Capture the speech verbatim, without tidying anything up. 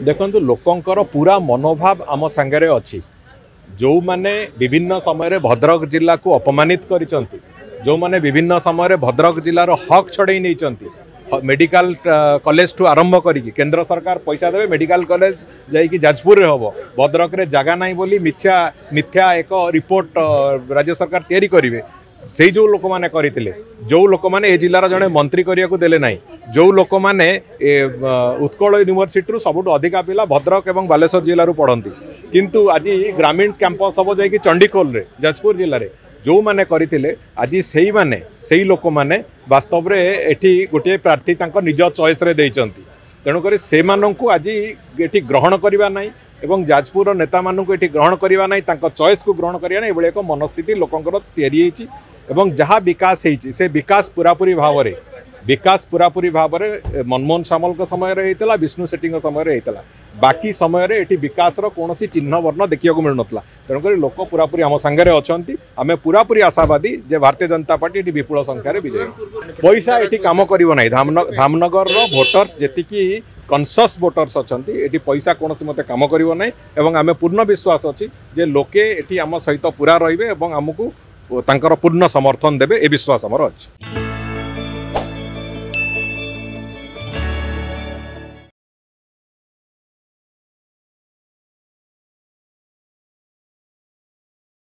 देखो लोकंकर पूरा मनोभाव आम सांगे अच्छी जो माने विभिन्न समय भद्रक जिला को अपमानित करिसंती जो माने विभिन्न समय भद्रक जिलार हक छड़े नहीं मेडिकल कॉलेज ठू आरंभ करी केंद्र सरकार पैसा देवे मेडिकल कॉलेज जाइए जाजपुर हम भद्रक रे जगह नहीं बोली मिथ्या मिथ्या एक रिपोर्ट राज्य सरकार तैयारी करेंगे से जो लोक मैंने करते जो लोक मैंने ए जिलार जड़े मंत्री करने को देले ना जो लोक मैंने उत्कल यूनिवर्सिटी सबुठ अधिका पिला भद्रक और बालेश्वर जिलूर पढ़ती किंतु आज ग्रामीण कैंपस हम जा चंडीखोल रे जाजपुर जिले में जो मैंने करते आज से माने से लोक मैंने वास्तव में एठी गोटे प्रार्थी निज चॉइस रे देइचंती तेणुक से आज ये ग्रहण करवा ना एवं जाजपुर नेता मानू ये ग्रहण करवा ना चॉइस को ग्रहण करवा ना एक मनस्थिति लोकंर तैयारी एवं जहाँ विकास होती से विकास पूरापूरी भाव में विकास पूरापूरी भाव में मनमोहन सामल समय होता विष्णु सेठी समय होता बाकी समय ये विकास कौन चिन्ह वर्ण देखा मिल नाला तेणुक लोक पूरापूरी आम सांगे अच्छा आम पूरापूरी आशावादी जे भारतीय जनता पार्टी ये विपुल संख्यार विजय पैसा ये कम करना धामनगर भोटर्स जी कनसस भोटर्स अच्छा ये पैसा कौन मत कम करना एवं आम पूर्ण विश्वास अच्छी जे लोके ये आम सहित पूरा रे आमको पूर्ण समर्थन देवे ए विश्वास आमर अच्छी।